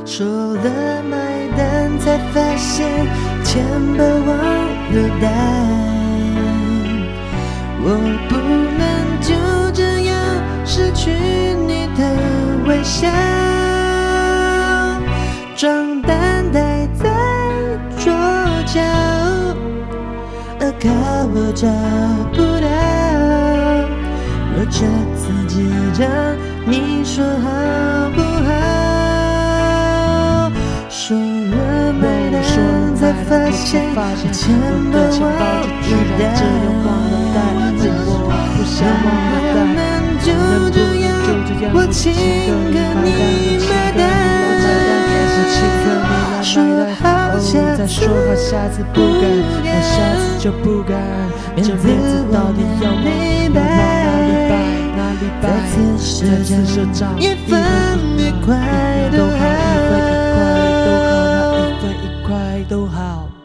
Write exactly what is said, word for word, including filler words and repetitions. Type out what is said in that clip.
说了买单，才发现钱包忘了带。我不能就这样失去你的微笑，装单待在桌角，而卡我找不到。若这次结账，你说好不好？说了买单，才发现钱包忘了带。我不想忘了带，就这样，我请客你买单。说好下次不敢，我下次就不敢。这辈子到底要往哪里摆？哪里摆？再次赊账，一分一块都好，一分一块都好，一分一块都好。